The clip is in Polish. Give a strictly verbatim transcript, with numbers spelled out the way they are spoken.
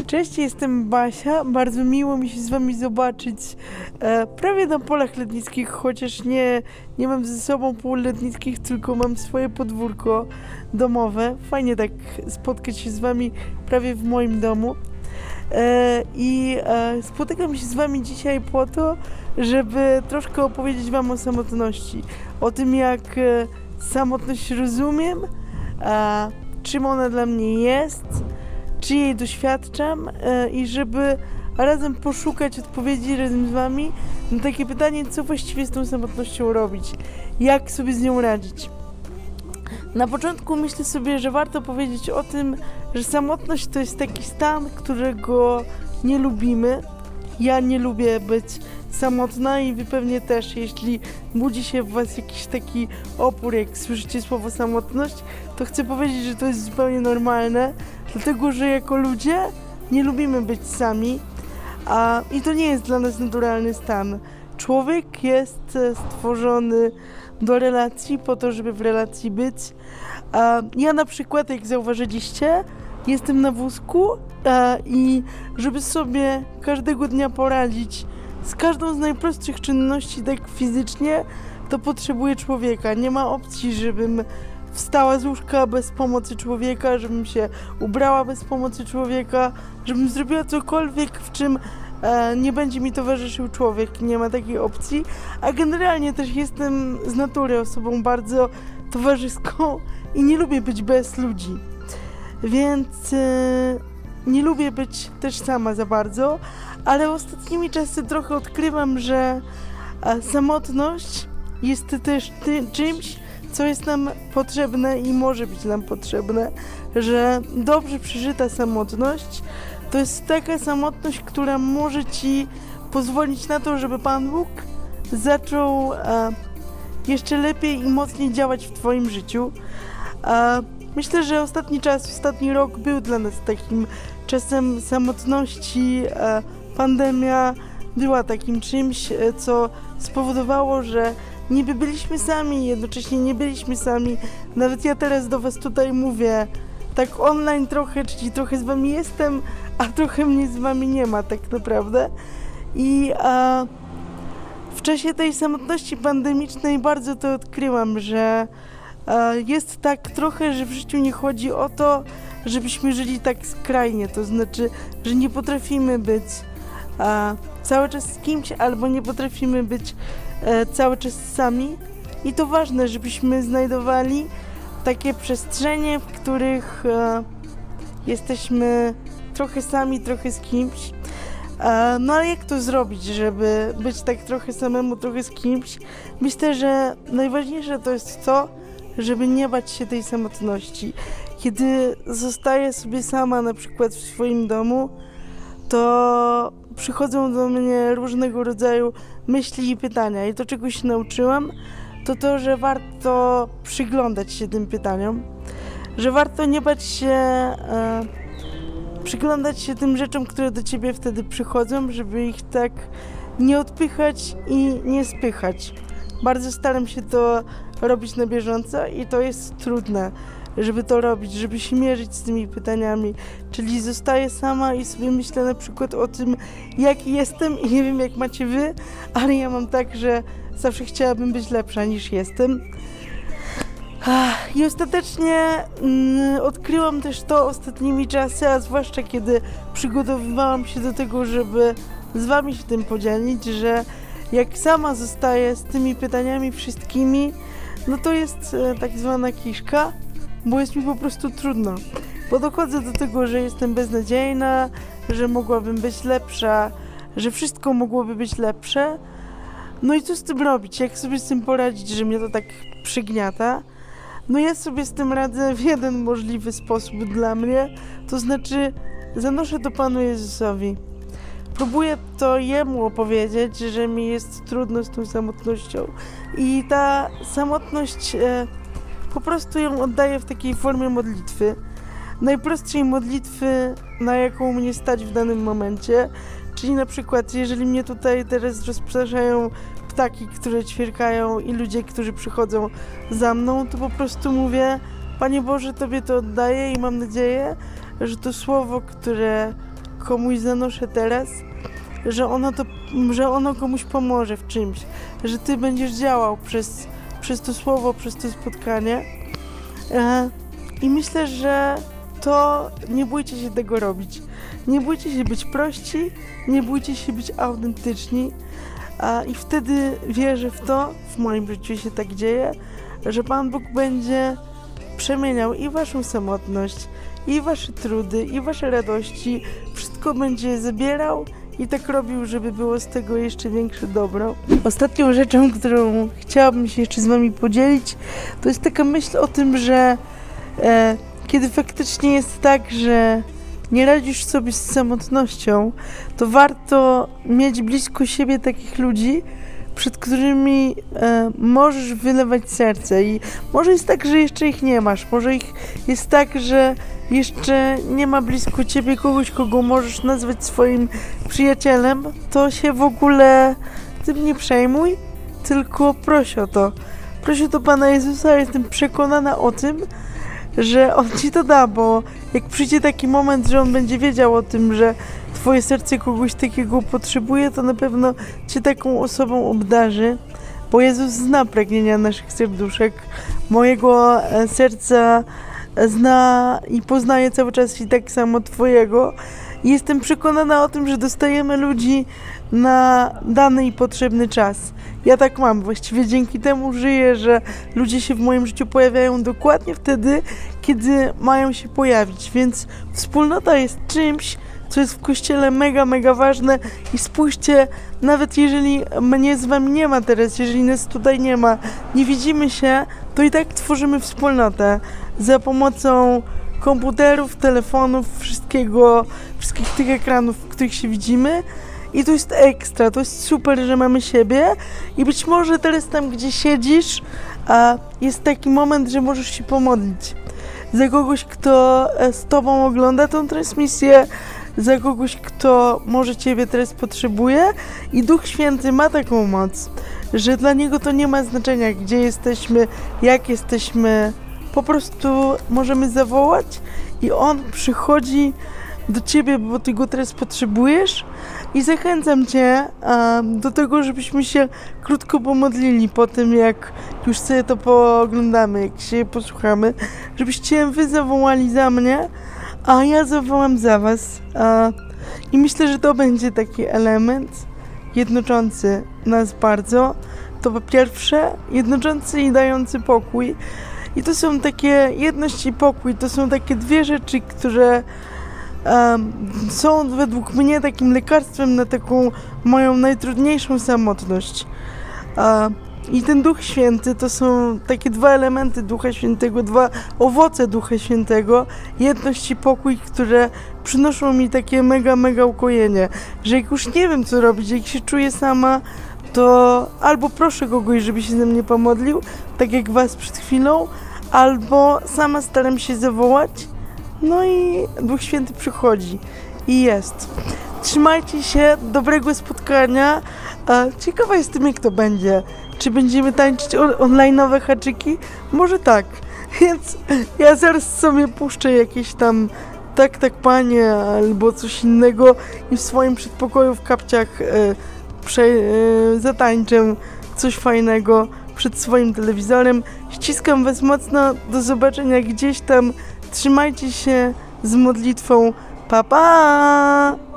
Cześć, jestem Basia, bardzo miło mi się z wami zobaczyć e, prawie na polach letnickich, chociaż nie, nie mam ze sobą pól letnickich, tylko mam swoje podwórko domowe. Fajnie tak spotkać się z wami prawie w moim domu. E, I e, spotykam się z wami dzisiaj po to, żeby troszkę opowiedzieć wam o samotności. O tym, jak e, samotność rozumiem, e, czym ona dla mnie jest, czy jej doświadczam e, i żeby razem poszukać odpowiedzi razem z wami na takie pytanie, co właściwie z tą samotnością robić, jak sobie z nią radzić. Na początku myślę sobie, że warto powiedzieć o tym, że samotność to jest taki stan, którego nie lubimy. Ja nie lubię być samotna i wy pewnie też, jeśli budzi się w was jakiś taki opór, jak słyszycie słowo samotność, to chcę powiedzieć, że to jest zupełnie normalne, dlatego że jako ludzie nie lubimy być sami, a i to nie jest dla nas naturalny stan. Człowiek jest stworzony do relacji, po to, żeby w relacji być. A ja na przykład, jak zauważyliście, jestem na wózku a, i żeby sobie każdego dnia poradzić z każdą z najprostszych czynności tak fizycznie, to potrzebuję człowieka. Nie ma opcji, żebym wstała z łóżka bez pomocy człowieka, żebym się ubrała bez pomocy człowieka, żebym zrobiła cokolwiek, w czym e, nie będzie mi towarzyszył człowiek. Nie ma takiej opcji. A generalnie też jestem z natury osobą bardzo towarzyską i nie lubię być bez ludzi. Więc e, nie lubię być też sama za bardzo, ale ostatnimi czasy trochę odkrywam, że e, samotność jest też ty, czymś, co jest nam potrzebne i może być nam potrzebne, że dobrze przeżyta samotność to jest taka samotność, która może ci pozwolić na to, żeby Pan Bóg zaczął e, jeszcze lepiej i mocniej działać w twoim życiu. E, myślę, że ostatni czas, ostatni rok był dla nas takim czasem samotności. E, pandemia była takim czymś, e, co spowodowało, że niby byliśmy sami, jednocześnie nie byliśmy sami. Nawet ja teraz do was tutaj mówię tak online trochę, czyli trochę z wami jestem, a trochę mnie z wami nie ma tak naprawdę. I a, w czasie tej samotności pandemicznej bardzo to odkryłam, że a, jest tak trochę, że w życiu nie chodzi o to, żebyśmy żyli tak skrajnie, to znaczy, że nie potrafimy być a, cały czas z kimś, albo nie potrafimy być e, cały czas sami. I to ważne, żebyśmy znajdowali takie przestrzenie, w których e, jesteśmy trochę sami, trochę z kimś. E, no ale jak to zrobić, żeby być tak trochę samemu, trochę z kimś? Myślę, że najważniejsze to jest to, żeby nie bać się tej samotności. Kiedy zostaję sobie sama, na przykład w swoim domu, to przychodzą do mnie różnego rodzaju myśli i pytania. I to, czego się nauczyłam, to to, że warto przyglądać się tym pytaniom, że warto nie bać się e, przyglądać się tym rzeczom, które do ciebie wtedy przychodzą, żeby ich tak nie odpychać i nie spychać. Bardzo staram się to robić na bieżąco i to jest trudne, żeby to robić, żeby się mierzyć z tymi pytaniami. Czyli zostaję sama i sobie myślę na przykład o tym, jaki jestem i nie wiem, jak macie wy, ale ja mam tak, że zawsze chciałabym być lepsza niż jestem. I ostatecznie mm, odkryłam też to ostatnimi czasy, a zwłaszcza kiedy przygotowywałam się do tego, żeby z wami się tym podzielić, że jak sama zostaję z tymi pytaniami wszystkimi, no to jest e, tak zwana kiszka, bo jest mi po prostu trudno. Bo dochodzę do tego, że jestem beznadziejna, że mogłabym być lepsza, że wszystko mogłoby być lepsze. No i co z tym robić? Jak sobie z tym poradzić, że mnie to tak przygniata? No ja sobie z tym radzę w jeden możliwy sposób dla mnie, to znaczy zanoszę to Panu Jezusowi. Próbuję to Jemu opowiedzieć, że mi jest trudno z tą samotnością i ta samotność e, po prostu ją oddaję w takiej formie modlitwy. Najprostszej modlitwy, na jaką mnie stać w danym momencie. Czyli na przykład, jeżeli mnie tutaj teraz rozpraszają ptaki, które ćwierkają i ludzie, którzy przychodzą za mną, to po prostu mówię: Panie Boże, Tobie to oddaję i mam nadzieję, że to słowo, które komuś zanoszę teraz, że ono, to, że ono komuś pomoże w czymś, że ty będziesz działał przez, przez to słowo, przez to spotkanie. E, I myślę, że to nie bójcie się tego robić. Nie bójcie się być prości, nie bójcie się być autentyczni. A, I wtedy wierzę w to, w moim życiu się tak dzieje, że Pan Bóg będzie przemieniał i waszą samotność, i wasze trudy, i wasze radości. Wszystko będzie zabierał i tak robił, żeby było z tego jeszcze większe dobro. Ostatnią rzeczą, którą chciałabym się jeszcze z wami podzielić, to jest taka myśl o tym, że e, kiedy faktycznie jest tak, że nie radzisz sobie z samotnością, to warto mieć blisko siebie takich ludzi, przed którymi e, możesz wylewać serce. I może jest tak, że jeszcze ich nie masz, może ich jest tak, że jeszcze nie ma blisko ciebie kogoś, kogo możesz nazwać swoim przyjacielem, to się w ogóle tym nie przejmuj, tylko proś o to. Proś o to Pana Jezusa, jestem przekonana o tym, że On ci to da, bo jak przyjdzie taki moment, że On będzie wiedział o tym, że twoje serce kogoś takiego potrzebuje, to na pewno cię taką osobą obdarzy, bo Jezus zna pragnienia naszych serduszek, mojego serca zna i poznaje cały czas i tak samo twojego. I jestem przekonana o tym, że dostajemy ludzi na dany i potrzebny czas. Ja tak mam, właściwie dzięki temu żyję, że ludzie się w moim życiu pojawiają dokładnie wtedy, kiedy mają się pojawić, więc wspólnota jest czymś, co jest w Kościele mega, mega ważne i spójrzcie, nawet jeżeli mnie z wami nie ma teraz, jeżeli nas tutaj nie ma, nie widzimy się, to i tak tworzymy wspólnotę za pomocą komputerów, telefonów, wszystkiego, wszystkich tych ekranów, w których się widzimy. I to jest ekstra, to jest super, że mamy siebie i być może teraz tam, gdzie siedzisz, a jest taki moment, że możesz się pomodlić za kogoś, kto z tobą ogląda tą transmisję, za kogoś, kto może ciebie teraz potrzebuje i Duch Święty ma taką moc, że dla Niego to nie ma znaczenia, gdzie jesteśmy, jak jesteśmy, po prostu możemy zawołać i On przychodzi do ciebie, bo ty go teraz potrzebujesz i zachęcam cię a, do tego, żebyśmy się krótko pomodlili po tym, jak już sobie to pooglądamy, jak się posłuchamy, żebyście wy zawołali za mnie, a ja zawołam za was. A, I myślę, że to będzie taki element jednoczący nas bardzo. To po pierwsze, jednoczący i dający pokój. I to są takie, jedność i pokój, to są takie dwie rzeczy, które um, są według mnie takim lekarstwem na taką moją najtrudniejszą samotność. Um, I ten Duch Święty to są takie dwa elementy Ducha Świętego, dwa owoce Ducha Świętego, jedność i pokój, które przynoszą mi takie mega, mega ukojenie, że jak już nie wiem, co robić, jak się czuję sama, to albo proszę kogoś, żeby się ze mnie pomodlił, tak jak was przed chwilą, albo sama staram się zawołać, no i Duch Święty przychodzi i jest. Trzymajcie się, dobrego spotkania. Ciekawa jestem, jak to będzie. Czy będziemy tańczyć online'owe haczyki? Może tak. Więc ja zaraz sobie puszczę jakieś tam tak, tak panie, albo coś innego i w swoim przedpokoju w kapciach e, prze, e, zatańczę coś fajnego przed swoim telewizorem. Ściskam was mocno, do zobaczenia gdzieś tam. Trzymajcie się z modlitwą. Pa, pa!